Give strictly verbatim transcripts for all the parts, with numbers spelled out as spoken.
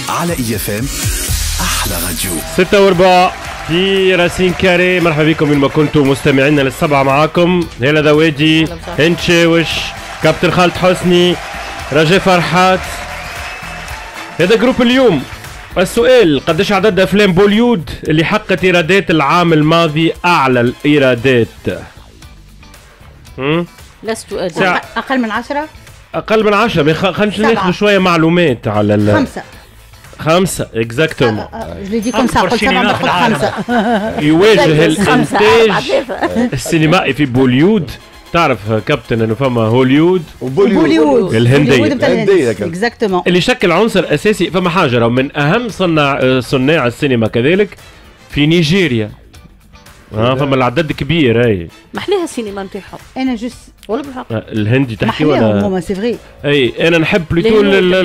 على اي اف ام احلى راديو. ستة وربع في راسين كاري. مرحبا بكم وين ما كنتم مستمعينا للسبعة. معاكم هيلا ذوادي، هند شاوش، كابتن خالد حسني، رجاء فرحات. هذا جروب اليوم. السؤال: قديش عدد افلام بوليود اللي حققت ايرادات العام الماضي اعلى الايرادات؟ هم؟ لست ادري. اقل من عشرة؟ اقل من عشرة. خلينا ناخذ شويه معلومات على ال خمسة خمسة اكزاكتومون. جدي كم ساعة قلت سبعة باخذ خمسة. يواجه الانتاج السينمائي في بوليود. تعرف كابتن انه فما هوليود وبوليود الهندية الهندية اكزاكتومون اللي شكل عنصر اساسي. فما حاجة راه من اهم صناع صناع السينما كذلك في نيجيريا. اه فما العدد كبير. هاي محليها السينما نتاعهم. انا جوست ولا بالحق الهندي تحكي ولا ولا سي فري. اي انا نحب بلوتو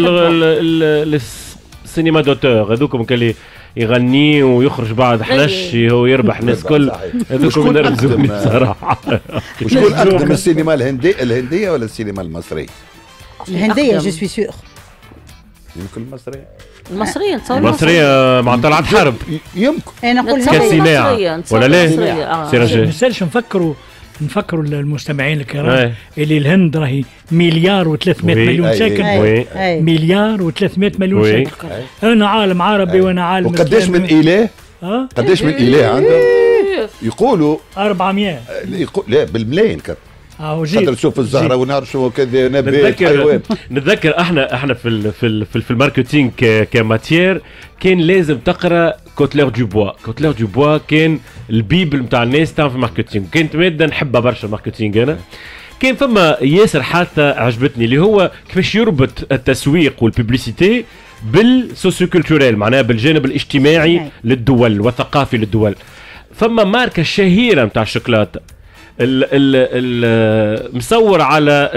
السينما دوتور هذوكم اللي يغني ويخرج بعد حنش هو يربح الناس كل هذوكم نرمزوني بصراحه. وشكون اقدم السينما الهنديه الهنديه ولا السينما المصريه؟ الهنديه جو سوي سيغ. يمكن المصريه. المصريه نتصور المصريه مع طلعت حرب يمكن. انا نقول كصناعه ولا لا؟ سي رجاء ما نسالش نفكروا نفكروا المستمعين الكرام اللي الهند راهي مليار و300 مليون ساكن. مليار و300 مليون ساكن. انا عالم عربي وانا عالم. وقداش من اله؟ اه قداش من اله عندهم؟ يقولوا أربعمية. لا بالملايين كذا. خاطر نشوف الزهره ونعرفوا كذا نبات حيوان. نتذكر احنا احنا في ال في ال في, في الماركتينغ كماتير كان لازم تقرا كوتلير دو بوا. كوتلير دو بوا كان البيبل نتاع الناس تعمل في الماركتينغ. كانت ماده نحبها برشا الماركتينغ. انا كان فما ياسر حتى عجبتني اللي هو كيفاش يربط التسويق والببليسيتي بالسوسيو كولتوريل، معناها بالجانب الاجتماعي للدول والثقافي للدول. فما ماركه شهيره نتاع الشوكولاته ال ال ال مصور على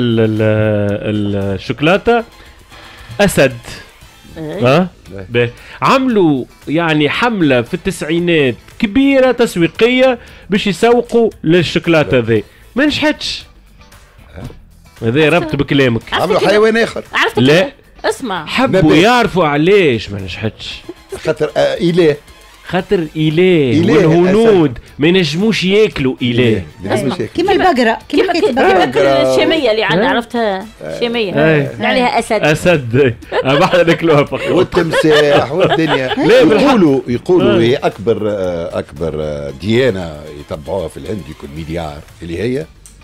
الشوكولاته اسد. ها أه؟ عملوا يعني حمله في التسعينات كبيره تسويقيه باش يسوقوا للشوكولاته ذي، ما نجحتش. هذا ربط بكلامك. عملوا حيوان اخر. لا اسمع، حبوا يعرفوا علاش ما نجحتش. خاطر آه اله خاطر إله والهنود ما ينجموش ياكلوا إله. كيما البقرة كيما حكاية البقرة الشامية اللي عندنا عرفتها الشامية اللي عليها أسد. أسد احنا ناكلوها فقط. والتمساح والدنيا. يقولوا يقولوا هي أكبر أكبر ديانة يتبعوها في الهند يكون مليار اللي هي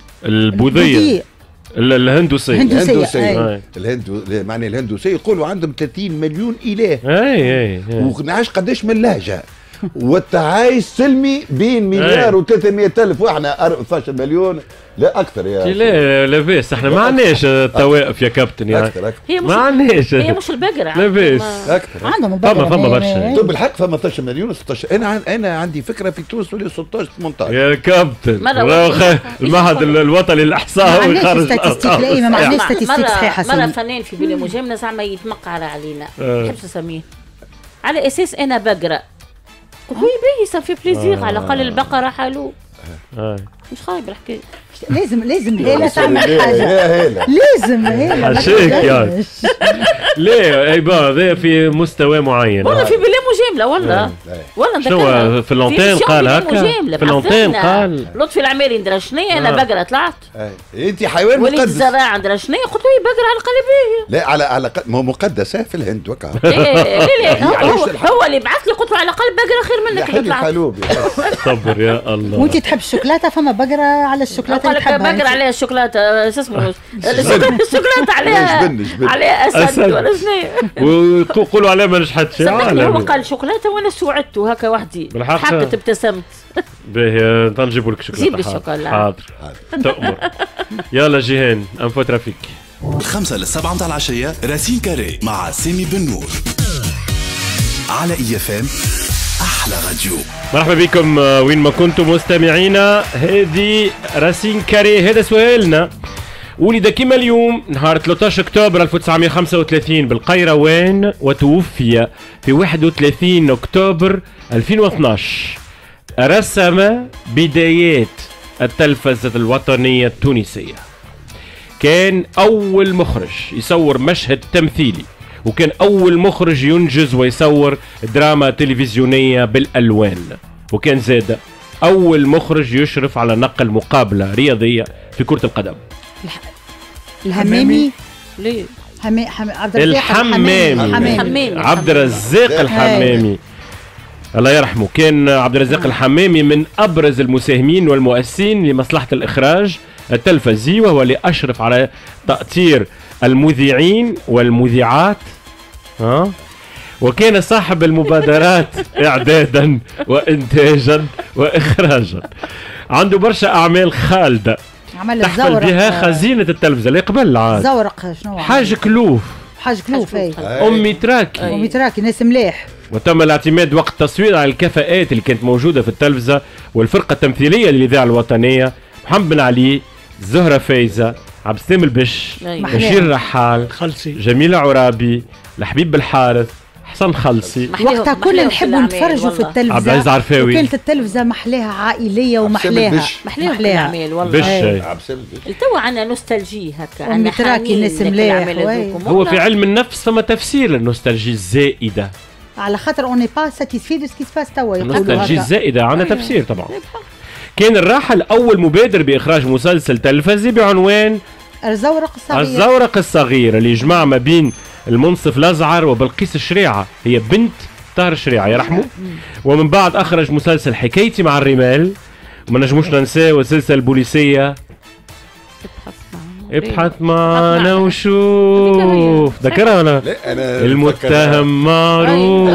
البوذية الهندوسية. الهندوسية الهند معنى الهندوسية يقولوا عندهم ثلاثين مليون إله. اي اي ونعيش قداش من لهجة والتعايش سلمي بين مليار وثلاثمية ألف واحنا اثناش عشر مليون لا اكثر. يا لا لاباس احنا ما عندناش توائف يا كابتن. يعني أكثر أكثر. هي ما عندناش. هي مش البقرة لاباس اكثر. عندهم بقرة. فما فما برشا. طب بالحق فما ستة عشر مليون ستة عشر. انا انا عندي فكره في تونس ولا ستة عشر ثمانية عشر. يا كابتن المعهد الوطني للاحصاء ويخرج ستاتستيك. ما عندناش ستاتستيك صحيحه. مره فنان في بلي مجامله زعما يتمقع علينا ما نحبش نسميه على اساس انا بقرة. قلت له باهي صار في بليزير على الاقل البقره حلو. مش خايب الحكايه. لازم لازم هيلا تعمل حاجه. لازم هيلا حشيك يعني. ليه اي با هذا في مستوى معين. والله في بلا مجامله والله والله شنو في اللونتين قال هكا. في اللونتين قال لطفي العماري ندرى شنو انا بقره طلعت. انت حيوان مقدس. وليد الزراعه ندرى شنو قلت له بقره على قلبيه. لا على على مقدسه في الهند وكا. لا لا هو هو اللي بعث لي قلت له على الاقل بقره خير منك اللي طلعت. حلوب صبر يا الله. وانت تحب الشوكولاته فما بقره على الشوكولاته اللي تحبها. بقرة عليها الشوكولاته شو اسمه الشوكولاته عليها عليها اسد ولا شنو. ويقولوا عليه ما نجحتش. هو قال شوكولاته وانا سوعدته هكا وحدي حكت ابتسمت. باهي نجيب لك شوكولاته. جيب لي الشوكولاته. حاضر تأمر. يلا جيهان انفو ترافيك. الخمسة للسبعة متاع العشية راسين كاري مع سامي بن نور على اي اف ام احلى راديو. مرحبا بكم وين ما كنتم مستمعينا. هذه راسين كاري. هذا سؤالنا: ولد كما اليوم نهار ثلاثة عشر أكتوبر ألف وتسعمائة وخمسة وثلاثين بالقيروان وتوفي في واحد وثلاثين أكتوبر ألفين واثناش. رسم بدايات التلفزة الوطنية التونسية. كان أول مخرج يصور مشهد تمثيلي وكان أول مخرج ينجز ويصور دراما تلفزيونية بالألوان، وكان زاد أول مخرج يشرف على نقل مقابلة رياضية في كرة القدم. الهمامي ليه؟ حمي... حمي... عبد الرزاق الحمامي الحمامي عبد الرزاق الحمامي الله يرحمه. كان عبد الرزاق الحمامي من أبرز المساهمين والمؤسسين لمصلحة الإخراج التلفزي، وهو اللي أشرف على تأطير المذيعين والمذيعات، ها، وكان صاحب المبادرات إعدادا وإنتاجا وإخراجا. عنده برشا أعمال خالدة عمل تحمل بها خزينة التلفزة اللي قبل عاد. زورق شنو حاج كلوف حاج كلوف اي أمي تراكي أمي تراكي ناس مليح. وتم الاعتماد وقت التصوير على الكفاءات اللي كانت موجودة في التلفزة والفرقة التمثيلية للإذاعة الوطنية: محمد بن علي، زهرة فايزة، عبد السلام البش، بشير الرحال، خلصي، جميلة عرابي، الحبيب بالحارث، حسن خلصي. وقتها كنا نحبوا نتفرجوا في التلفزة. عبد العزيز عرفاوي. وكانت التلفزة محلاها عائلية ومحلاها محلاها الأعمال والله. بش تو عندنا نوستالجي هكا، عندنا حنين ناس مليح. هو في علم النفس فما تفسير للنوستالجي الزائدة، على خاطر اوني با ساتيسفي دو سكي سباس توا. النوستالجي الزائدة عندها تفسير طبعا. كان الراحل أول مبادر بإخراج مسلسل تلفزي بعنوان الزورق الصغير. الزورق الصغير اللي يجمع ما بين المنصف الأزعر وبلقيس الشريعة، هي بنت طاهر الشريعة يرحمه. ومن بعد أخرج مسلسل حكايتي مع الرمال، وما نجموش ننساه السلسلة البوليسية ابحث معنا وشوف. ذكرها ولا؟ لا انا المتهم معروف.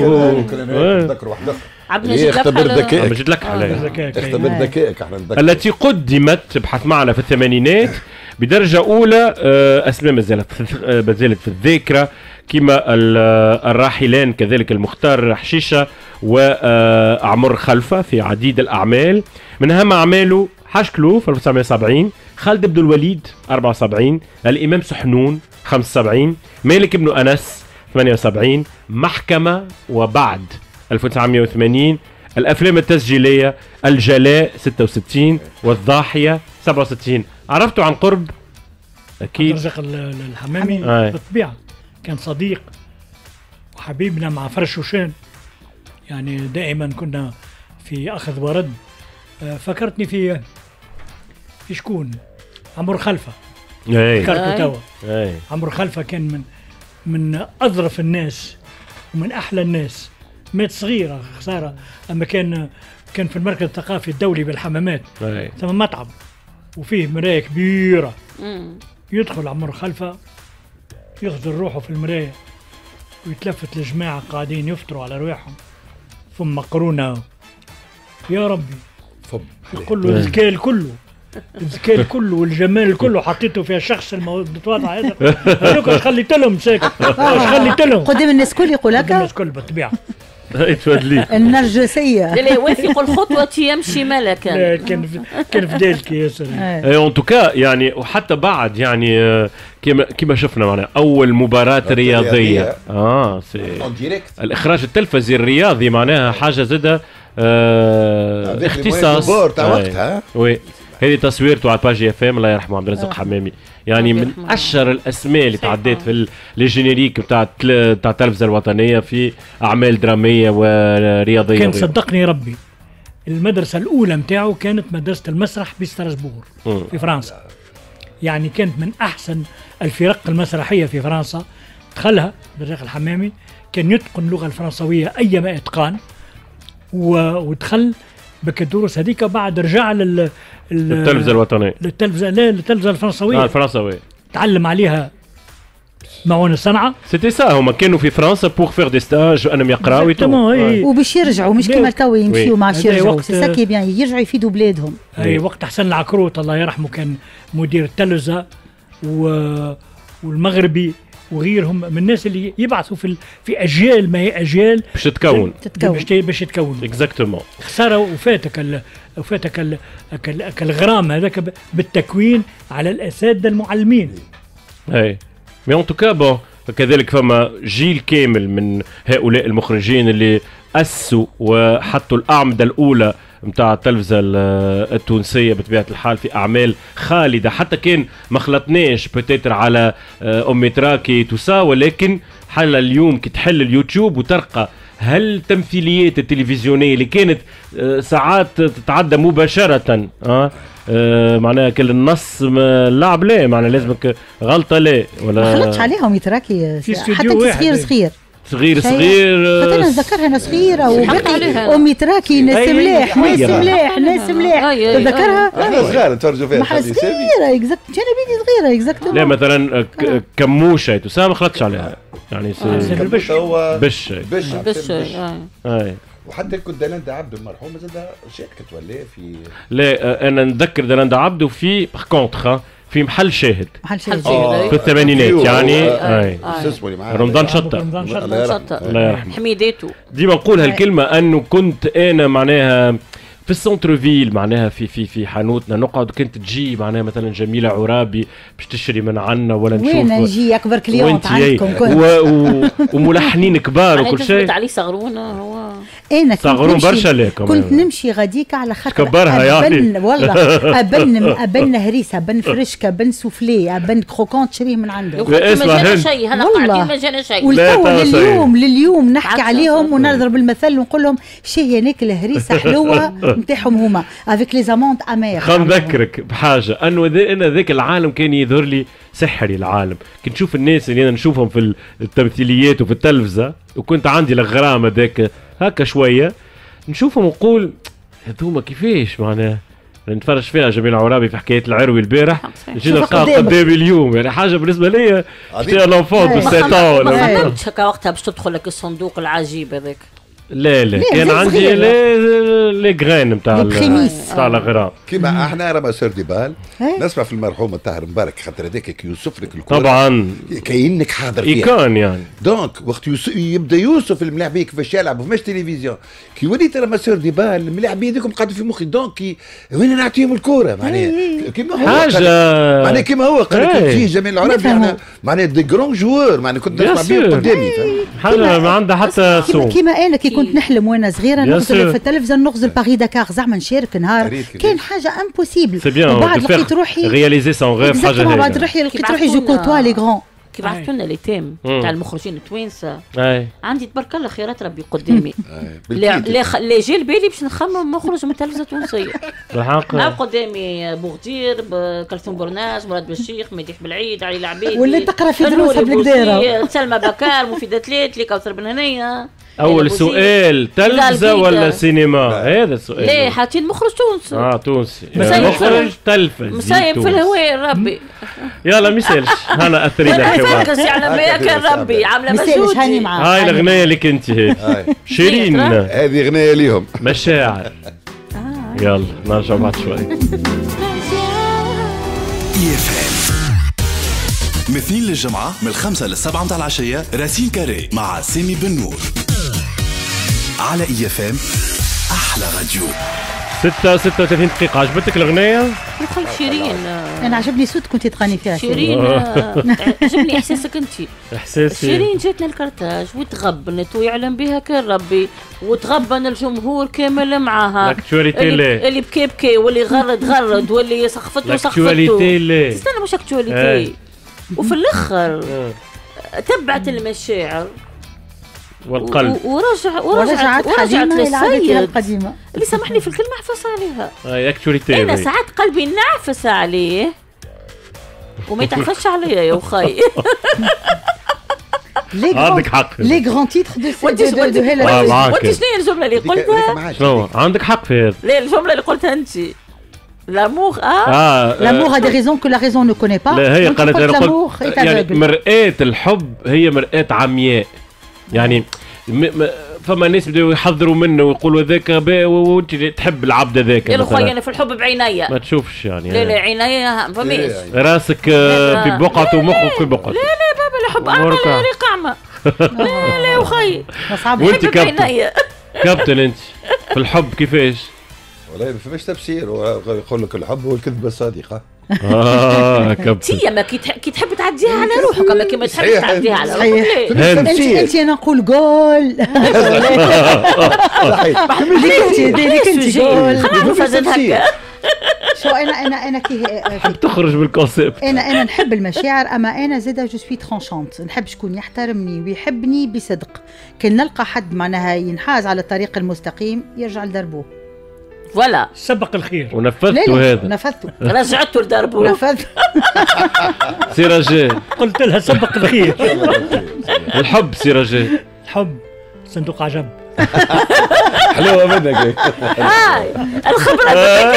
ذكر واحدة اللي اختبر ذكائك، جيت لك عليها، اختبر ذكائك احنا نذكر. التي قدمت ابحث معنا في الثمانينات بدرجة أولى. أسماء ما زالت ما زالت في الذاكرة كما الراحلان كذلك المختار حشيشة وعمر خلفة في عديد الأعمال. من أهم أعماله حاج كلوف ألف وتسعمائة وسبعين، خالد بن الوليد أربعة وسبعين، الإمام سحنون خمسة وسبعين، مالك بن أنس ثمانية وسبعين، محكمة وبعد ألف وتسعمائة وثمانين، الأفلام التسجيلية الجلاء ستة وستين والضاحية سبعة وستين. عرفتوا عن قرب أكيد. عبد الرزاق الحمامي بالطبيعة كان صديق وحبيبنا مع فرش وشان، يعني دائما كنا في أخذ ورد. فكرتني في في شكون عمر خلفة، فكرته توا. عمر خلفة كان من من أظرف الناس ومن أحلى الناس. مات صغيرة خسارة، أما كان كان في المركز الثقافي الدولي بالحمامات ثم مطعم وفيه مراية كبيرة. مم. يدخل عمر خلفة يغزل روحه في المراية ويتلفت الجماعة قاعدين يفطروا على رواحهم، ثم مقرونة يا ربي يقول له الذكاء كله الذكاء كله والجمال كله حطيته في الشخص المتواضع هذا. هذوك اش خليت لهم ساكت، اش خليت لهم قدام الناس الكل يقول هكا، قدام الناس الكل بالطبيعة. النرجسية لا يوافق الخطوة يمشي ملكا. كان كان في دالك ياسر. ان توكا يعني، وحتى بعد يعني كما كما شفنا معنا اول مباراة رياضية اه سي الاخراج التلفزي الرياضي معناها حاجة زادة آه اختصاص تاع وقتها. وي هذه تصويرته على باجي اف ام الله يرحمه عبد الرزاق حمامي، يعني من اشهر الاسماء اللي تعديت في الجينيريك بتاع بتاع التلفزه الوطنيه في اعمال دراميه ورياضيه. كان صدقني ربي المدرسه الاولى نتاعو كانت مدرسه المسرح بستراسبور في فرنسا، يعني كانت من احسن الفرق المسرحيه في فرنسا. دخلها عبد الرزاق الحمامي، كان يتقن اللغه الفرنسويه ايما اتقان، ودخل بكالدروس هذيك. بعد رجع لل التلفزه الوطنيه للتلفزه لا للتلفزه الفرنسويه اه الفرنسويه، تعلم عليها معون الصنعه. سيتي سا هما كانوا في فرنسا بور فير دي ستاج وانهم يقراو وباش يرجعوا مش كيما تو يمشيوا مع يرجعوا. سي سا كي بيان يرجعوا يفيدوا بلادهم. اي وقت حسن العكروت الله يرحمه كان مدير التلفزه و... والمغربي وغيرهم من الناس اللي يبعثوا في في اجيال ما هي اجيال باش تتكون باش باش تتكون اكزاكتومون. خساره وفاتك ال... وفاتك ال... الغرام هذاك بالتكوين على الاساتذه المعلمين. اي مي اون توكا بون كذلك فما جيل كامل من هؤلاء المخرجين اللي اسسوا وحطوا الاعمده الاولى متاع التلفزه التونسيه بطبيعه الحال في اعمال خالده. حتى كان ما خلطناش بوتيتر على امي تراكي توسا، ولكن حل اليوم كي تحل اليوتيوب وترقى هل التمثيليات التلفزيونيه اللي كانت ساعات تتعدى مباشره اه, آه معناها كل النص اللعب لا معناها لازمك غلطه لا ولا ما خلطش عليهم يتراكي حتى صغير صغير صغير صغير خاطر نتذكرها انا صغيره وباقي امي تراكي ناس ملاح ناس ملاح ناس ملاح تذكرها احنا صغار نتفرجوا فيها صغيره اكزاكت انا بيدي صغيره اكزاكت لا مثلا كموشه تسامح ما خلطش عليها يعني بش هو بش بش بش اي وحتى كنت دلندا عبده المرحوم زاد شاركت ولا في لا انا نتذكر دلندا عبده في باغ كونتخ في محل شاهد محل شاهد في الثمانينات يعني اي اسمه رمضان شطة الله يرحمه حميداتو ديما نقول هالكلمة انه كنت انا معناها في السنتر فيل معناها في في في حانوتنا نقعد كنت تجي معناها مثلا جميله عرابي باش تشتري من عنا ولا نشوف وين نجي اكبر كليونت عندكم و... و... وملحنين كبار وكل شيء عليه صغرون هو انا صغرون برشا لكم كنت نمشي غاديك على خاطر كبرها يعني والله ابن ابن هريسه بن فرشكه بن سوفلي ابن كروكون تشريه من عنده ما جانا شيء هلا قاعدين ما جانا شيء لليوم لليوم نحكي عليهم ونضرب المثل ونقول لهم شي هناك الهريسه حلوه نتاعهم هما افيك لي زاموند امير. خلينا نذكرك بحاجه انه انا ذاك العالم كان يظهر لي سحري العالم، كنت نشوف الناس اللي انا نشوفهم في التمثيليات وفي التلفزه وكنت عندي الغرام هذاك هكا شويه نشوفهم ونقول هذوما كيفاش معناه نتفرج فيها جميل عرابي في حكايه العروي البارح نجي نلقاها قدامي اليوم، يعني حاجه بالنسبه لي تي لونفون دو سيت اون. ما خممتش هكا وقتها باش تدخل لك الصندوق العجيب هذاك؟ لا لا كان عندي لي لي غرين نتاع نتاع الغرام كيما احنا راه سير دي بال نسمع في المرحوم الطاهر مبارك خاطر هذاك كي يوصف لك الكره طبعا كاينك حاضر فيها ايكون يعني. دونك وقت يبدا يوصف الملاعبيه كيفاش يلعبوا فماش تلفزيون كي وليت انا سير دي بال الملاعبيه هذوكم قاعدين في مخي دونك وين نعطيهم الكره معناها كيما هو حاجه معناها كيما هو قال فيه جميل العربي انا معناها دي جرون جوور معناها كنت نسمع بهم قدامي حاجه ما عندها حتى سوق. كيما انا كي كنت نحلم وانا صغيره نغزل في التلفزيون نغزل باري داكار زعما نشارك نهار كان حاجه امبوسيبل وبعد لقيت روحي رياليزي سون غير حاجه هيك بعد روحي لقيت روحي جو كوتوا لي غران كي بعثتوا لنا ليتام تاع المخرجين التوانسه عندي تبارك الله خيرات ربي قدامي اللي جا لبالي باش نخمم مخرج من التلفزه التونسيه بالحق قدامي بوغدير كلثوم برناج مراد بالشيخ مديح بالعيد علي العبيدي واللي تقرا في دروسها بالكديره سلمى بكار مفيده تلات لي كوثر بن هنيه. اول سؤال تلفزه ولا سينما؟ هذا السؤال. ليه حاطين مخرج تونسي. اه تونسي مخرج تلفز مسايب في الهواء ربي. يلا ما يسالش انا اثرينا الحوار تركز على بياك ربي عامله مجهود. هاي الاغنيه اللي كنت هيك شيرين هذه اغنيه ليهم مشاعر. يلا نرجع بعد شوي. من اثنين للجمعة من الخمسة للسبعة متاع العشية راسين كاري مع سامي بن نور على اي اف ام احلى راديو. ستة ستة وثلاثين دقيقة. عجبتك الأغنية؟ دخل شيرين. أنا عجبني صوت كنت تغني فيها شيرين. عجبني إحساسك أنت. إحساسي. شيرين جاتنا الكرتاج وتغبنت ويعلم بها كان ربي وتغبن الجمهور كامل معاها. اللي, اللي بكي بكي واللي غرد غرد واللي سخفته سخفته. استنى مش أكتواليتي. وفي الآخر تبعت المشاعر. والقلب ورجع ورجعت ورجعت للسيد القديمه اللي سامحني في الكلمه نعفس عليها. اي اكتوريتي انا ساعات قلبي نعفس عليه وما يتعفسش عليا يا اخي. عندك حق. لي غران تيتر دو وانت شنو هي الجمله اللي قلتها؟ شنو عندك حق في هذا؟ لا الجمله اللي قلتها انت لامور اه لامور ا دي ريزون كو لا ريزون نو كوني با. لا هي قالت لامور يعني مرآة الحب هي مرآة عمياء يعني فما ناس بدأوا يحضروا منه ويقولوا ذاك وانت تحب العبد ذاك. يا اخويا انا في الحب بعينيا ما تشوفش يعني. لا لا عينيا فماش راسك في بقعة ومخك في بقعة. لا لا بابا الحب اعمى لا ريق اعمى. لا لا يا اخي وانت كابتن كابتن انت في الحب كيفاش؟ والله ما فماش تفسير يقول لك الحب هو الكذبه الصادقه. اه كابتن انت ما كي تحب تعديها على روحك اما كي ما تحبش تعديها على روحك. انت انت انا نقول جول. صحيح ليك انت ليك انت جول. خلينا نفزد هكا. شو انا انا انا كي تخرج بالكونسيبت. انا انا نحب المشاعر، اما انا زاده جو سوي ترونشونت، نحب شكون يحترمني ويحبني بصدق. كان نلقى حد معناها ينحاز على الطريق المستقيم يرجع لدربه. فوالا سبق الخير ونفذته هذا. نفذته رجعته لدربه. نفذته. سي رجاء قلت لها سبق الخير. الحب سي رجاء. الحب صندوق عجب. حلوه منك. هاي الخبره.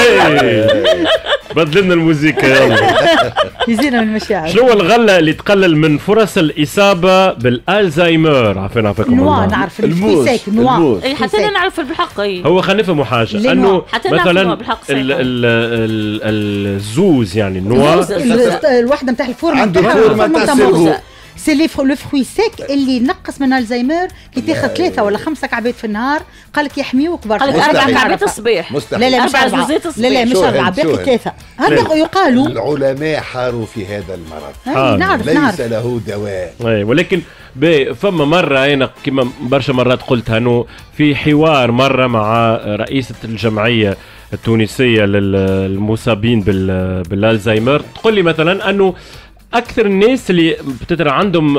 بدلنا الموسيقى يلا. يزينا من المشاعر. شنو الغله اللي تقلل من فرص الاصابه بالالزهايمر؟ عارفين عافاكم نوا الله. نعرف الموز الفيسيك نوا. اي حتى انا نعرف بالحق. اي هو خلينا نفهموا حاجه انه مثلا ال ال ال الزوز يعني النوا الوحده نتاع الفورمه عنده فورمه تاع السيرفو. سي لي لو فروي سيك اللي نقص من الزهايمر كي تاخذ ثلاثه ولا خمسه كعبات في النهار قال لك يحميوك برشا. قال لك اربع كعبات الصباح. لا لا مش اربعه. لا لا مش اربعه باقي ثلاثه. هذا يقالوا العلماء حاروا في هذا المرض. آه. نعرف ليس نعرف. له دواء. اي ولكن فما مره انا كما برشا مرات قلتها انه في حوار مره مع رئيسه الجمعيه التونسيه للمصابين بالالزهايمر، تقول لي مثلا انه اكثر الناس اللي بتتر عندهم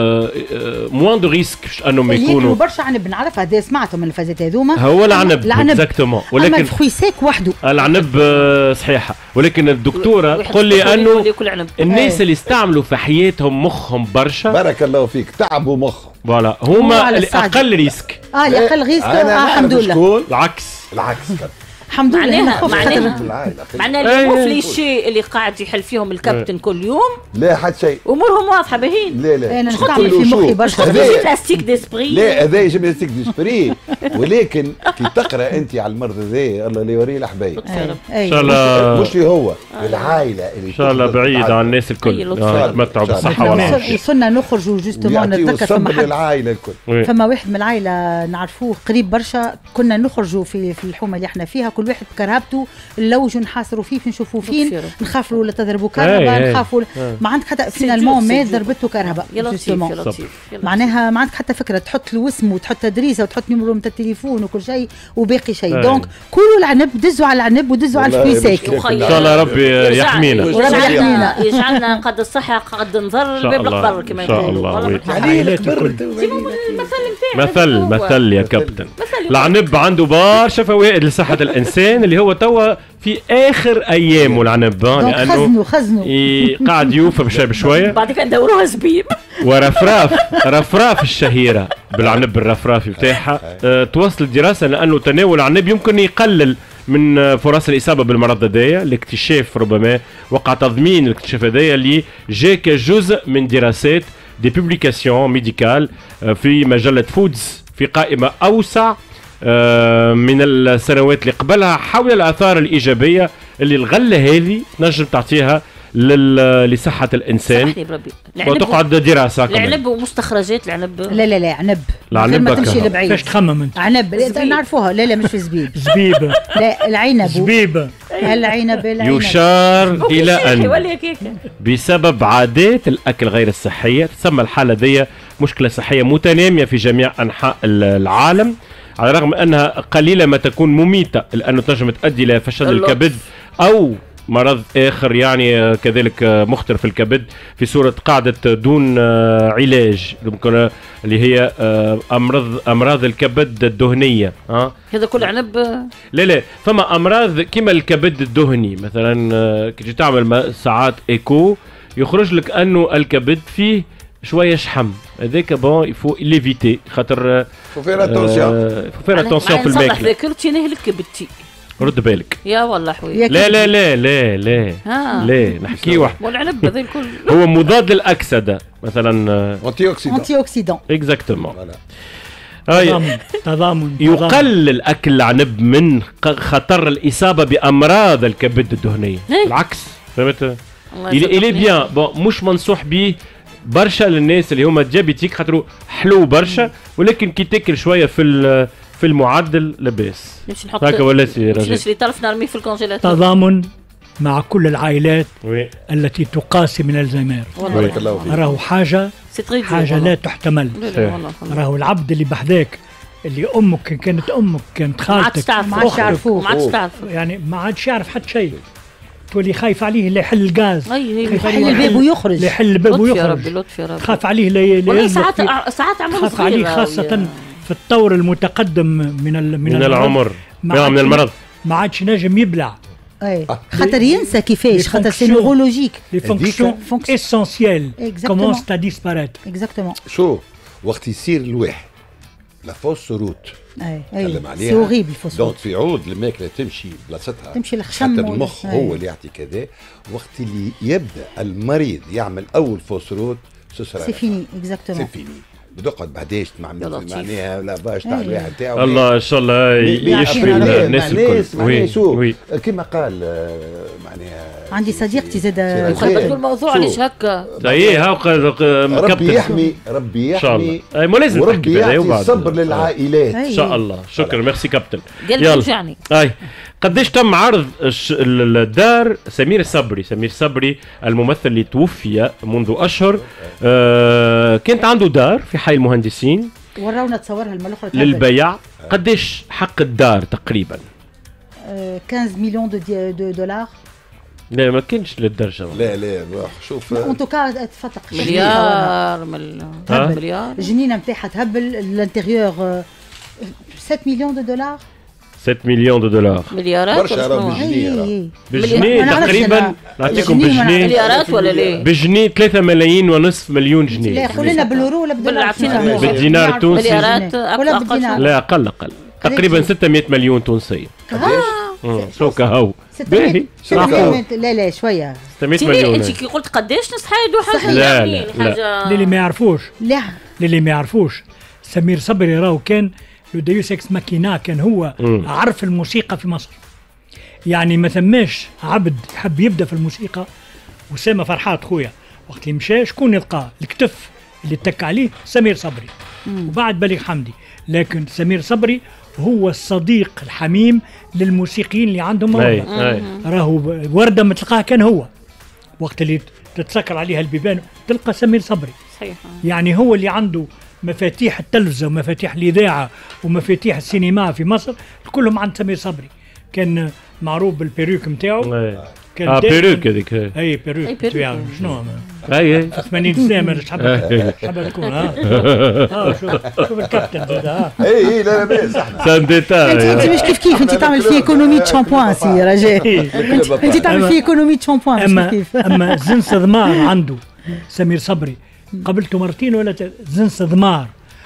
موان دو ريسك انهم يكونوا برشا عنب. نعرف هذا سمعتهم من الفازات هذوما. هو العنب اكزاكتومون، ولكن اما الفخويساك وحده العنب صحيحه. ولكن الدكتوره تقول لي انه الناس اللي استعملوا في حياتهم مخهم برشا بارك الله فيك تعبوا مخهم فوالا هما الاقل ريسك. اه الاقل ريسك. اه الحمد لله. العكس العكس الحمد لله. معناها معناها المفليشي اللي قاعد يحل فيهم الكابتن كل يوم لا حد شيء امورهم واضحه باهين. لا لا انا نستعمل في مخي برشا جيمناستيك ديسبري. لا هذا جيمناستيك ديسبري. ولكن كي تقرا انت على المرض هذا الله لا يوريه الحبايب ان شاء الله. مش هو العائله اللي ان شاء الله بعيد عن الناس الكل يتمتعوا بالصحه والعافيه. وصلنا نخرجوا جوستومون نتذكر فما حد العائله الكل. فما واحد من العائله نعرفوه قريب برشا، كنا نخرجوا في في الحومه اللي احنا فيها كل واحد بكرهبته نلوجوا نحاصروا فيه نشوفوا فين نخافوا ولا تضربوا كهرباء نخافوا ما عندك حتى فينالمون ما ضربته كهرباء. معناها ما عندك حتى فكره تحط له اسم وتحط تدريسه وتحط نيمرو نتاع التليفون وكل شيء وباقي شيء. دونك كلوا العنب دزوا على العنب ودزوا على الفويسيك. ان شاء الله ربي يحمينا وربي يحمينا يجعلنا قد الصحه قد نظر باب القبر كما يقولوا. مثل مثل يا كابتن. العنب عنده برشا فوائد لصحه الانسان اللي هو توا في اخر ايامه العنب، لانه خزنوا خزنوا قاعد يوفى بشوي بشويه. بعد كده ندوروها زبيب ورفراف رفراف الشهيره بالعنب الرفرافي بتاعها. أه توصل الدراسه لانه تناول العنب يمكن يقلل من فرص الاصابه بالمرض هذايا. الاكتشاف ربما وقع تضمين الاكتشاف هذايا اللي جاء كجزء من دراسات دي بوبليكاسيون ميديكال في مجله فودز في قائمه اوسع من السنوات اللي قبلها حول الآثار الإيجابية اللي الغلة هذه نجم تعطيها لصحة الإنسان. وتقعد دراسة كمان. العنب ومستخرجات العنب. لا لا لا عنب. العنب ما تمشي لبعيد. كيفاش تخمم انت؟ عنب نعرفوها. لا لا مش في زبيب. زبيبة. لا العنب. زبيبة. العنب العنب. يشار إلى أن بسبب عادات الأكل غير الصحية تسمى الحالة ذي مشكلة صحية متنامية في جميع أنحاء العالم، على الرغم أنها قليلة ما تكون مميتة لأنه تنجم تؤدي إلى فشل الكبد أو مرض آخر يعني كذلك مخطر في الكبد في صورة قاعدة دون علاج ممكن اللي هي أمراض أمراض الكبد الدهنية. ها هذا كل عنب. لا لا فما أمراض كما الكبد الدهني مثلا كي تعمل ساعات إيكو يخرج لك أنه الكبد فيه شويه شحم. هذاك بون يفو ليفيتي خاطر فو فير اتونسيون فو فير اتونسيون في الماكله. صح ذاكرتي نهلك كبدتي رد بالك. يا والله حوي. لا لا لا لا لا لا نحكي واحد والعنب هذا الكل هو مضاد للاكسده مثلا انتي اوكسيدون انتي اوكسيدون اكزاكتومون. تضامن تضامن يقلل اكل العنب من خطر الاصابه بامراض الكبد الدهنيه. العكس فهمت. الي بيان بون مش منصوح به برشا للناس اللي هما ديابيتيك خاطروا حلو برشا، ولكن كي تاكل شويه في في المعدل لاباس. نمشي نحط هكا ولا سي راجل نشري طرف نرميه في الكونجيلاتور. تضامن مع كل العائلات وي. التي تقاسي من الزهايمر. بارك الله فيك. راهو حاجه حاجه لا تحتمل. راهو العبد اللي بحذاك اللي امك كانت امك كانت خالتك ما عادش تعرفوه ما عادش تعرفوه يعني ما عادش يعرف حتى شيء. تولي خايف عليه اللي يحل الغاز، يحل الباب ويخرج، اللي يحل الباب ويخرج. يا ربي لطف يا ربي. خاف عليه لا ساعات ساعات عمره خاف عليه خاصة في الطور المتقدم من ال من, من العمر من المرض، ما عادش نجم يبلع. اي خاطر ينسى كيفاش، خاطر سي نورولوجيك لي فونكسيون اسونسييل كومونس تا ديسباريت. اكزاكتومون. شو وقت يصير الواحد لا فوس روت اي اي سي اوريبل فوس دونك في عود الماكله تمشي بلاصتها، تمشي الخشم، حتى المخ هو اللي يعطي كذا. وقت اللي يبدا المريض يعمل اول فوس روت سي فيني اكزاكتومون، سي فيني بتقعد بعديش مع معناها لا باش تاع الواحد تاعو. الله ان شاء الله يشفي الناس الكل. وي وي كما قال معناها عندي صديقتي زاد قلت الموضوع ليش هكا. اي ها ربي يحمي ربي يحمي اي مو لازم وربي يعطي الصبر للعائلات ان شاء الله. شكرا ميرسي كابتن. يلا اي قديش تم عرض الدار سمير الصبري؟ سمير الصبري الممثل اللي توفي منذ اشهر، آه كانت عنده دار في حي المهندسين، وراونا تصورها المره الاخرى للبيع. قديش حق الدار تقريبا؟ آه خمسة مليون دو, دو دولار. لا ما كانش للدرجه. لا لا شوف ان توكا تفتق مليار مليار الجنينه نتاعها تهبل. الانتيريور سبعة مليون دو دولار. سبعة مليون دو دولار مليارات برشا راهو بالجنيه. بالجنيه تقريبا نعطيكم بالجنيه. مليارات ولا ليه؟ بالجنيه ثلاثة ملايين ونصف مليون جنيه. لا قول لنا باليورو ولا بالدولار؟ بالدينار التونسي مليارات ولا بالدينار؟ لا اقل اقل تقريبا ستمائة مليون تونسيه. شو كهو باهي لا لا شويه ستمائة مليون. انت كي قلت قداش نصحيدوا حاجه لا لا لا للي ما يعرفوش لا للي ما يعرفوش سمير صبري راهو كان لو ديوس اكس ماكينا، كان هو م. عرف الموسيقى في مصر. يعني ما ثماش عبد يحب يبدا في الموسيقى. وسامة فرحات خويا وقت اللي مشى شكون يلقاه؟ الكتف اللي اتك عليه سمير صبري م. وبعد بليغ حمدي. لكن سمير صبري هو الصديق الحميم للموسيقيين اللي عندهم موهبه. راهو ورده ما تلقاها كان هو وقت اللي تتسكر عليها البيبان تلقى سمير صبري. صحيح. يعني هو اللي عنده مفاتيح التلفزه ومفاتيح الاذاعه ومفاتيح السينما في مصر كلهم عند سمير صبري. كان معروف بالبيروك نتاعو. كان اه بيروك هذيك. اي بيروك نتاعو شنو اي اي ثمانين سنه ما حبها حبها تكون. ها اه شوف شوف الكابتن زاد. ها اي اي لا لا باس احنا سانديتا. انت مش كيف كيف انت تعمل فيه ايكونومي شامبوان سي رجاء. انت تعمل فيه ايكونومي شامبوان. اما اما زنس ضمار عنده سمير صبري قبلته مرتين ولا زنس ضمار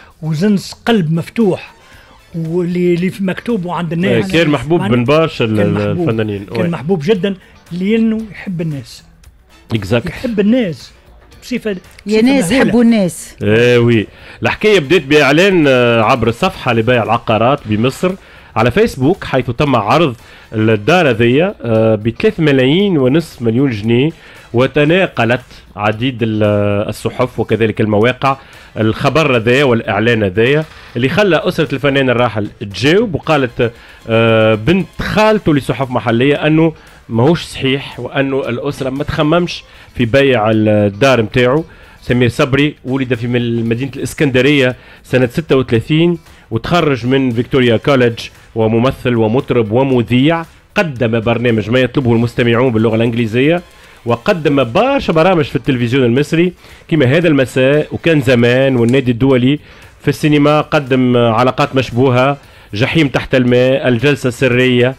وزنس قلب مفتوح واللي اللي في مكتوبه عند الناس. كان محبوب من برشا الفنانين. كان محبوب جدا لانه يحب الناس. اكزاكت. يحب الناس بصفه يا ناس حبوا الناس. ايه وي. الحكايه بدات باعلان عبر الصفحه لبيع العقارات بمصر على فيسبوك، حيث تم عرض الدار هذيا ب ثلاثة ملايين ونصف مليون جنيه، وتناقلت عديد الصحف وكذلك المواقع الخبر هذايا والاعلان هذايا اللي خلى اسره الفنان الراحل تجاوب. وقالت بنت خالته لصحف محليه انه ماهوش صحيح وانه الاسره ما تخممش في بيع الدار نتاعو. سمير صبري ولد في مدينه الاسكندريه سنه ستة وثلاثين وتخرج من فيكتوريا كوليدج، وممثل ومطرب ومذيع. قدم برنامج ما يطلبه المستمعون باللغه الانجليزيه، وقدم برشا برامج في التلفزيون المصري كما هذا المساء وكان زمان والنادي الدولي. في السينما قدم علاقات مشبوهة، جحيم تحت الماء، الجلسة السرية.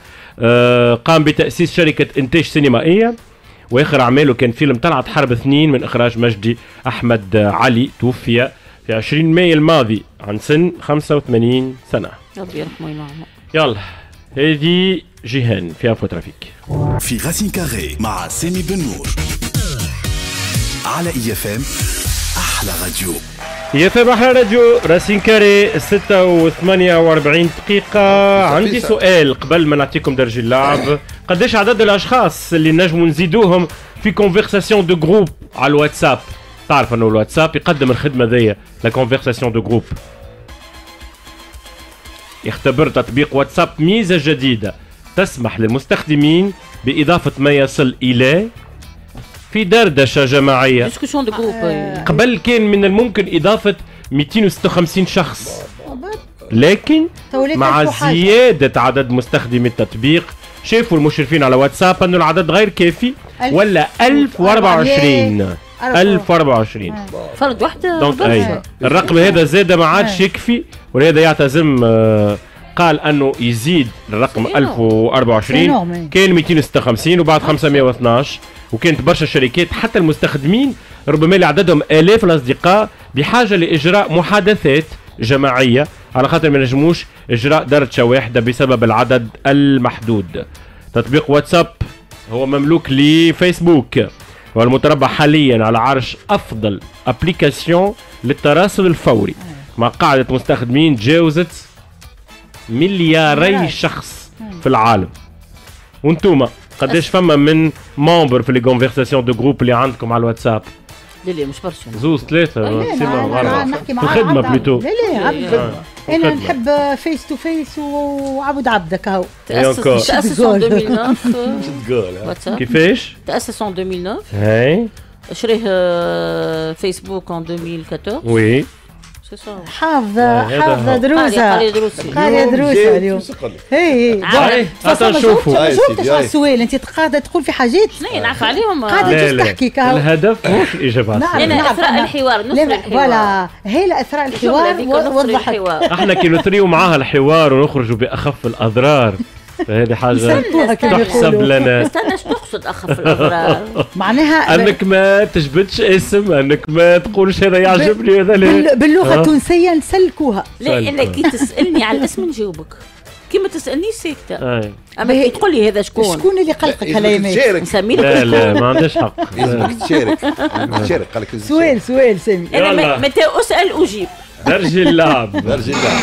آه قام بتأسيس شركة إنتاج سينمائية، وآخر أعماله كان فيلم طلعت حرب اثنين من إخراج مجدي أحمد علي، توفي في عشرين مايو الماضي عن سن خمسة وثمانين سنة. ربي يرحمه وينعمه. يلا هذه جيهان في انفو ترافيك. في غاسين كاري مع سامي بن نور على اي اف ام، احلى راديو. اي اف ام احلى راديو. راسين كاري ستة وثمانية وأربعين دقيقة. عندي سؤال قبل ما نعطيكم درجة اللعب. قداش عدد الاشخاص اللي نجموا نزيدوهم في كونفرساسيون دو جروب على الواتساب؟ تعرف انه الواتساب يقدم الخدمة ذي لا كونفرساسيون دو جروب. يختبر تطبيق واتساب ميزة جديدة تسمح للمستخدمين بإضافة ما يصل إلى في دردشة جماعية. ديسكوسيون دو جروب. قبل كان من الممكن إضافة مئتين وستة وخمسين شخص، لكن مع زيادة عدد مستخدمي التطبيق شافوا المشرفين على واتساب انه العدد غير كافي ولا ألف وأربعة وعشرين ألف وأربعة وعشرين فرد واحده. دونك اي الرقم هذا زاد ما عادش يكفي، ولهذا يعتزم آه قال انه يزيد الرقم ألف وأربعة وعشرين. كان مئتين وستة وخمسين وبعد خمسمائة واثناش، وكانت برشا شركات حتى المستخدمين ربما اللي عددهم آلاف الأصدقاء بحاجة لإجراء محادثات جماعية على خاطر ما نجموش إجراء درجة واحدة بسبب العدد المحدود. تطبيق واتساب هو مملوك لفيسبوك والمتربع حاليا على عرش أفضل أبليكاسيون للتراسل الفوري مع قاعدة مستخدمين تجاوزت ملياري شخص في العالم. وانتوما قداش فما من ممبر في لي كونفرساسيون دو جروب اللي عندكم على الواتساب؟ لا لا مش برشا، زوز ثلاثة سيما نحكي في الخدمة بلوتو. لا لا عبد انا نحب فيس تو فيس وعبد عبدك هاو. تأسس تأسس en ألفين وتسعة. كيفاش؟ تأسس en ألفين وتسعة. هاي شريه فيسبوك en ألفين وأربعطاش. وي حافظة حافظة دروسة قارية دروسة قارية دروسة اليوم. هي هي حتى نشوفوا شوف تسمع السؤال انت قاعدة تقول في حاجات شنو نعرف عليهم قاعدة تحكي كهو. الهدف مش الإجابات. أنا أثراء الحوار نثري الحوار. فوالا هي أثراء الحوار والضحك. احنا كي نثريو معاها الحوار ونخرجوا بأخف الأضرار فهذه حاجة تحسب لنا. استنى شو تقصد أخف الأضرار؟ معناها أنك ما تجبدش اسم، أنك ما تقولش هذا يعجبني هذا لا. باللغة التونسية نسلكوها. لا أنك كي تسألني على الاسم نجاوبك، كي ما تسألنيش ساكتة. أما كي تقول لي هذا شكون؟ شكون اللي قلقك هالأيامات؟ نسمي لك لا لا ما عندهاش حق. لازمك تشارك تشارك قال لك سؤال سؤال سامي. أنا متى أسأل أجيب. درج اللعب درج اللعب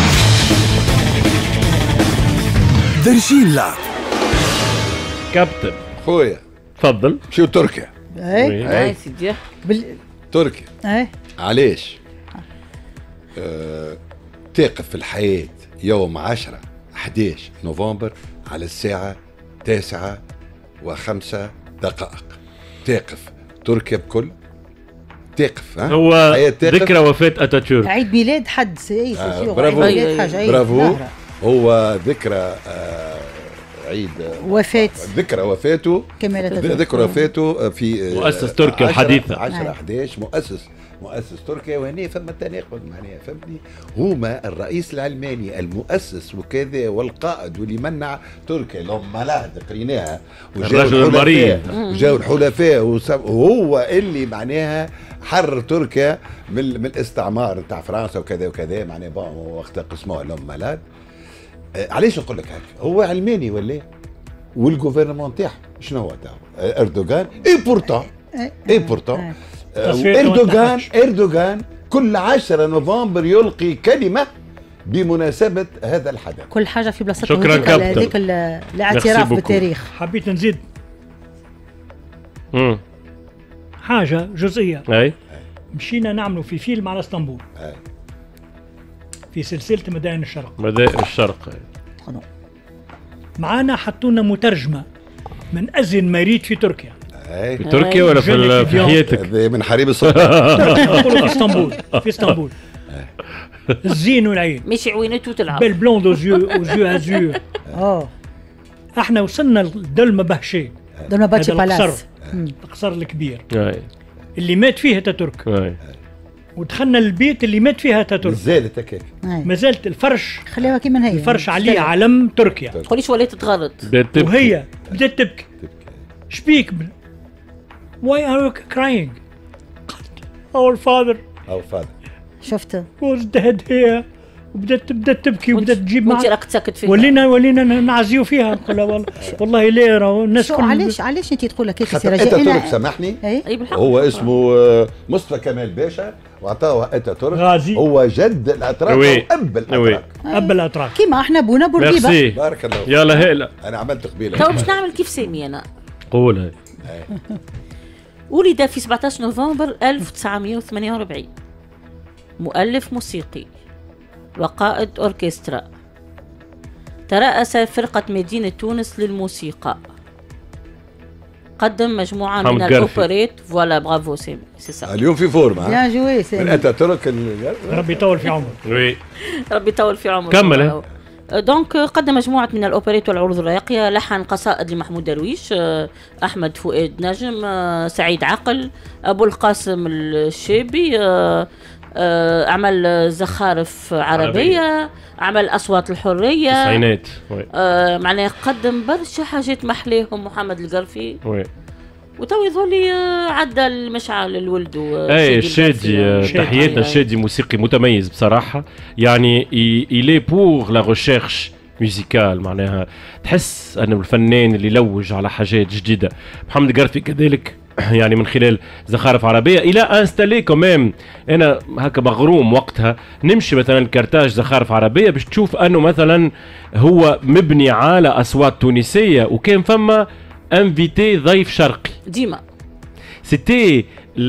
درجي اللعب. كابتن خويا تفضل. شو تركيا؟ اي اي سيدي تركيا اي علاش أه... تقف في الحياة يوم عشرة أحد عشر نوفمبر على الساعة تاسعة وخمسة دقائق. تقف تركيا بكل تقف. هو ذكرى وفاة أتاتورك، عيد ميلاد حد سي آه برافو برافو. هو ذكرى آه عيد وفاة ذكرى وفاته كمال أتاتورك. ذكرى وفاته في مؤسس تركيا الحديثة عشرة أحد عشر مؤسس مؤسس تركيا. وهنا فما تناقض معناها فهمتني. هما الرئيس العلماني المؤسس وكذا والقائد واللي منع تركيا لهم ملاهد قريناها الرجل المريض وجاوا الحلفاء وهو اللي معناها حرر تركيا من من الاستعمار نتاع فرنسا وكذا وكذا معناها وقتها قسموها لهم ملاهد. علاش نقول لك هكا؟ هو علماني ولا والجوفرنمون تاعه شنو هو تاعو؟ اردوغان اي بورتون اي بورتون اردوغان اردوغان كل عشرة نوفمبر يلقي كلمه بمناسبه هذا الحدث. كل حاجه في بلاصتها. شكرا كابتن. هذيك الاعتراف بالتاريخ. حبيت نزيد امم حاجه جزئيه. اي مشينا نعملوا في فيلم على اسطنبول. أي. في سلسله مدائن الشرق. مدائن الشرق معانا حطونا مترجمه من ازين مريض في تركيا. أي. في تركيا ولا في في حياتك؟ من حريب الصبح. في اسطنبول في اسطنبول الزين والعين ماشي عوينته تلعب بل بلون دو زيو وزيو ازور. اه احنا وصلنا لدولما بهشي دولما باتشي بالاس القصر الكبير اي اللي مات فيه اتاتورك. اي ودخلنا البيت اللي مات فيها اتاتورك. زادت هكاك ما زالت الفرش خليها كيما هي. الفرش عليه علم تركيا. ما تقوليش وليت تغلط وهي بدات تبكي. شبيك Why are you crying? Our father Our father شفت was dead here. وبدات بدات تبكي وبدات تجيب معها. وانت راك تسكت فيها. ولينا ولينا نعزيو فيها. نقول والله والله لا راهو الناس كل علاش علاش انت تقول لك هيك سي رجاء؟ اتاتورك سامحني اي بالحق هو اسمه مصطفى كمال باشا وعطاه اتاتورك غازي. هو جد الاتراك واب الاتراك اب الاتراك كيما احنا بونا بورقيبه. بارك الله يلا هلا انا عملت قبيله. تو باش نعمل كيف سامي انا. قول. ولد في سبعطاش نوفمبر ألف وتسعمائة وثمانية وأربعين. مؤلف موسيقي وقائد أوركسترا. ترأس فرقة مدينة تونس للموسيقى. قدم مجموعة من الأوبريت. فوالا برافو سامي سي سا. اليوم في فورما. بيان جوي سامي. من اتاتورك ربي يطول في عمرك. وي ربي يطول في عمرك. كمل. دونك قدم مجموعة من الأوبريت والعروض الراقية، لحن قصائد لمحمود درويش، أحمد فؤاد نجم، سعيد عقل، أبو القاسم الشيبي، أعمال زخارف عربية, عربية. أعمال أصوات الحرية التسعينات، معناه قدم برشا حاجات محليهم محمد القرفي. وي. وتو يظهرلي عدى المشعل الولد اي الشادي، تحياتنا الشادي موسيقي متميز بصراحه، يعني إلي بور لا ريشيرش ميوزيكال، معناها تحس انه الفنان اللي يلوج على حاجات جديده. محمد القرفي كذلك يعني من خلال زخارف عربيه الى انستالي كوميم. انا هكا مغروم وقتها نمشي مثلا كارتاج زخارف عربيه باش تشوف انه مثلا هو مبني على اصوات تونسيه، وكان فما انفيتي ضيف شرقي ديما. سيتي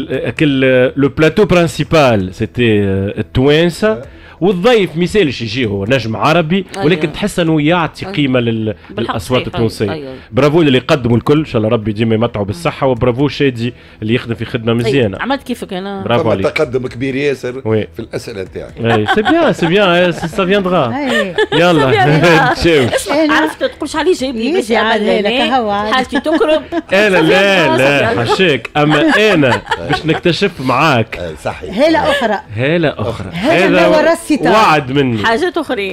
لو بلاتو برانسيبال سيتي التوانسه، والضيف ما يسالش يجي هو نجم عربي، ولكن أيوة. تحس انه يعطي قيمه لل... للاصوات التونسيه. أيوة. برافو اللي يقدموا الكل، ان شاء الله ربي ديما يمتعوا بالصحه، وبرافو شادي اللي يخدم في خدمه مزيانه. أيوة. عملت كيفك انا؟ برافو عليك. تقدم كبير ياسر وي. في الاسئله تاعك. اي سي بيان سي بيان سا فياندغا. يلا تشوف. عرفت تقولش عليه جايبني باش يعمل حالتي تكرم. انا لا لا حشاك، اما انا باش نكتشف معاك صحيح هاله اخرى هاله اخرى. هذا وعد مني حاجات اخرين.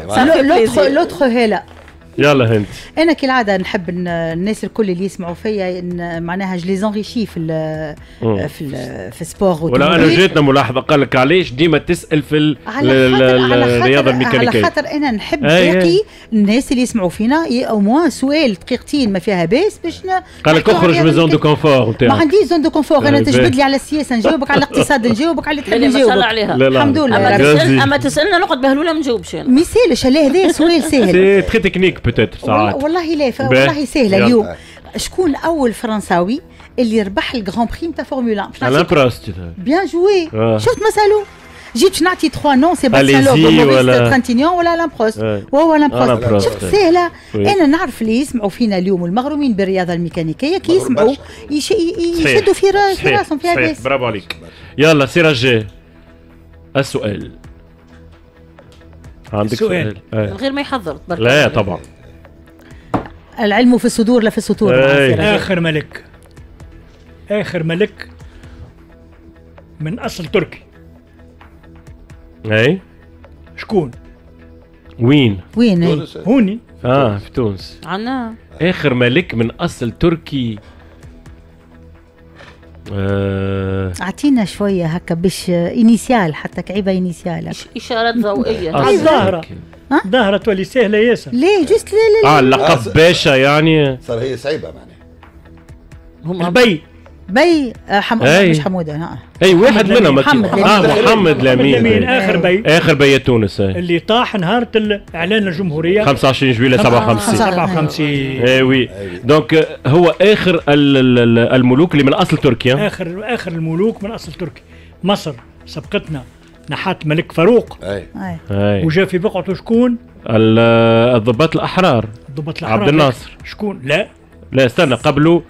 لوتخ هلا. يلا هند. انا كالعاده نحب الناس الكل اللي يسمعوا فيا معناها جو لي زونريشي في ال في ال في السبور. ولا انا جاتنا ملاحظه قال لك علاش ديما تسال في الرياضه الميكانيكيه؟ على خاطر انا نحب باقي الناس اللي يسمعوا فينا او موان سؤال دقيقتين ما فيها باس باش قال لك اخرج من زون دو كونفور نتاعك. ما عنديش زون دو كونفور، انا تجبد لي على السياسه نجاوبك، على الاقتصاد نجاوبك، على اللي تحب نجاوبك الحمد لله. اما تسالنا نقعد بهلوله ما نجاوبش انا. ما يسالش عليه، هذا سؤال سهل. سي تري تكنيك بوتيتر ساعات. والله لا والله سهله اليوم. شكون اول فرنساوي اللي ربح الجراند بريم تاع فورمولا واحد؟ الا بروست. بيان جوي. شفت مسالو جيت نعطي ثلاثة نون سي باسالو ولا ترانتينيون ولا لان بروست، وهو لان بروست. شفت سهله. انا نعرف اللي يسمعوا فينا اليوم المغرومين بالرياضه الميكانيكيه كي يسمعوا يشدوا في راسهم فيها باس. برافو عليك. يلا سي رجاء السؤال. عندك سؤال من غير ما يحضر؟ لا طبعا. العلم في الصدور لا في السطور. آخر ملك آخر ملك من أصل تركي. اي شكون؟ وين؟ وين؟ هوني. اه في تونس. عنا آخر ملك من أصل تركي. اعطينا آه شويه هكا باش انيسيال، حتى كعيبه انيسيال اشارات ضوئيه. الظاهره ظاهره تولي سهله ياسر. ليه جست لا اه اللقب باشا يعني صار هي صعيبه معناها. هم البي بي حمود مش حموده. ها اي واحد منهم محمد اه محمد لامين اخر بي اخر بي تونس اللي طاح نهار اعلان الجمهوريه خمسة وعشرين جويلية سبعة وخمسين سبعة وخمسين. اي وي دونك هو اخر الملوك اللي من اصل تركيا. اخر اخر الملوك من اصل تركي. مصر سبقتنا نحات ملك فاروق. اي اي وجا في بقعته شكون؟ الضباط الاحرار. الضباط الاحرار عبد الناصر. شكون؟ لا لا استنى قبله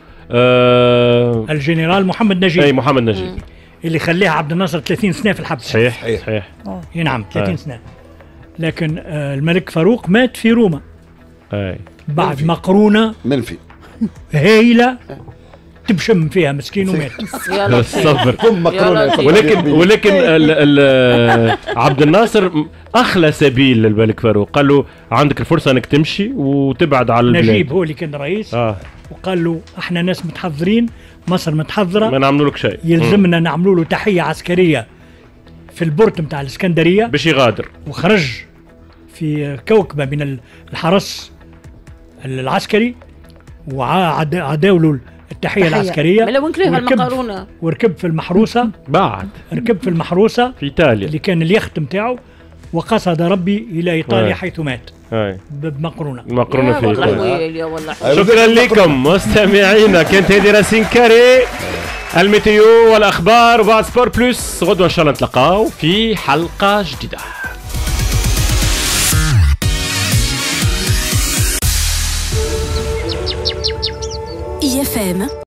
آه الجنرال محمد نجيب. اي محمد نجيب اللي خليها عبد الناصر ثلاثين سنه في الحبس. صحيح صحيح. اي نعم ثلاثين سنه. لكن آه الملك فاروق مات في روما. اي بعد منفي. مقرونه منفي هايله تبشم فيها مسكين ومات. الصبر. مقرونه. ولكن ولكن ال ال عبد الناصر اخلى سبيل للملك فاروق، قال له عندك الفرصه انك تمشي وتبعد على البلاد. نجيب هو اللي كان رئيس. اه وقال له احنا ناس متحضرين، مصر متحضره، ما نعملوا لك شيء، يلزمنا نعملوا له تحيه عسكريه في البورت نتاع الاسكندريه باش يغادر. وخرج في كوكبه من الحرس العسكري وعداوا له التحيه العسكريه. ما وين كرهها المقارونه. وركب في المحروسه. بعد ركب في المحروسه في ايطاليا اللي كان اليخت نتاعو، وقصد ربي الى ايطاليا حيث مات. هاي بمقرونه. المقرونه في ايطاليا. شكرا لكم مستمعينا، كانت هذه راسين كاري الميتيو والاخبار وبعد سبور بلس. غدوه ان شاء الله نتلاقاو في حلقه جديده. إي إف إم